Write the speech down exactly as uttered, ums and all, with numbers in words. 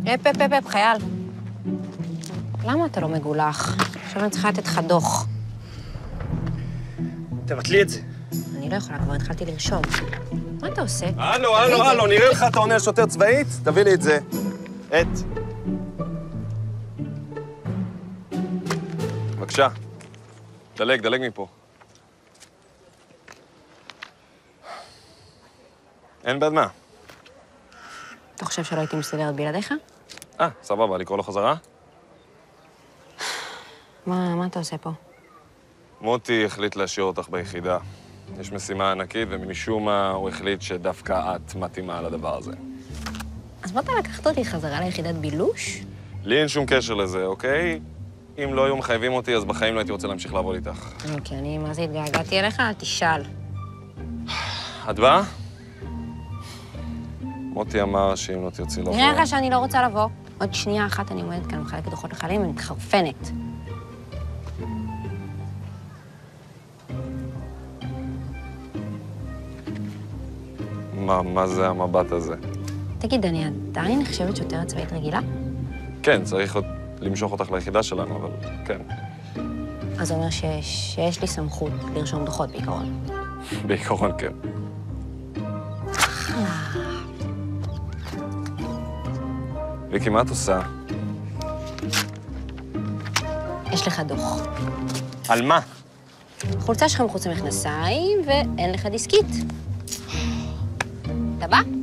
אפ, אפ, אפ, אפ, חייל. למה אתה לא מגולח? עכשיו אני צריכה לתת לך דוח. תבטלי את זה. אני לא יכולה, כבר התחלתי לרשום. מה אתה עושה? הלו, הלו, הלו, נראה לך אתה עונה על שוטר צבאית? תביא לי את זה. את. בבקשה. דלג, דלג מפה. אין בעד מה. אתה חושב שלא הייתי מסתדרת בלעדיך? אה, סבבה, לקרוא לו חזרה? מה, מה אתה עושה פה? מוטי החליט להשאיר אותך ביחידה. יש משימה ענקית, ומשום מה הוא החליט שדווקא את מתאימה לדבר הזה. אז מה אתה לקחת אותי חזרה ליחידת בילוש? לי אין שום קשר לזה, אוקיי? אם לא היו מחייבים אותי, אז בחיים לא הייתי רוצה להמשיך לעבוד איתך. אוקיי, אני מה זה התגעגעתי אליך? אל תשאל. את באה? מוטי אמר שאם לא תרצי לבוא... נראה לך שאני לא רוצה לבוא. עוד שנייה אחת אני עומדת כאן מחלקת דוחות לחיילים ומתחרפנת. מה, מה זה המבט הזה? תגיד, אני עדיין נחשבת שוטרת צבאית רגילה? כן, צריך עוד למשוך אותך ליחידה שלנו, אבל כן. אז זה אומר ש... שיש לי סמכות לרשום דוחות בעיקרון. בעיקרון כן. ויקי, מה את עושה? יש לך דוח. על מה? החולצה שלך מחוץ למכנסיים ואין לך דיסקית. אתה בא?